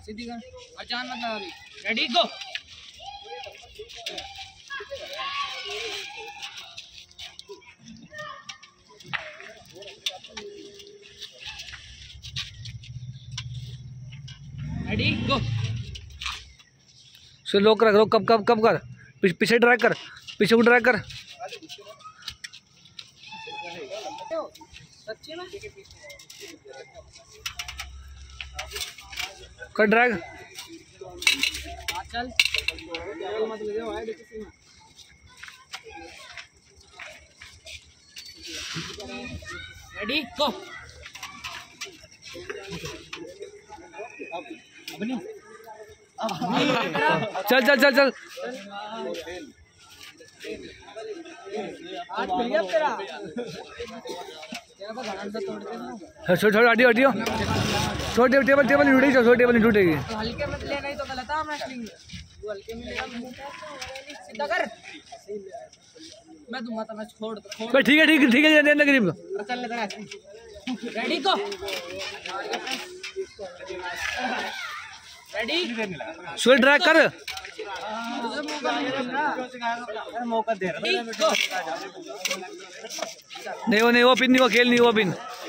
सीधी कर और जान मत लगा अभी। रेडी गो। रेडी गो। सो लोक रख, रोक, कब कर, पीछे ड्रैग कर, पीछे को ड्रैग कर। कर ड्रैग। चल मत ले जाओ, रेडी गो। चल चल चल चल। आज मिल गया तेरा। छोड़ छोड़, हटियो हटियो, छोड़ टेबल टेबल नहीं टूटेगी, छोड़ टेबल नहीं टूटेगी। हल्के मत ले, नहीं तो गलत है रेसलिंग में। तू हल्के में लेगा, सीधा कर। मैं दूंगा तो मैं छोड़ दो। ठीक है ठीक है ठीक है, देना करीब। चल ले तेरा। रेडी को। रेडी स्विच ड्रैग कर। मौका दे रहा नहीं वो पिन नहीं, वो खेल नहीं, वो पिन।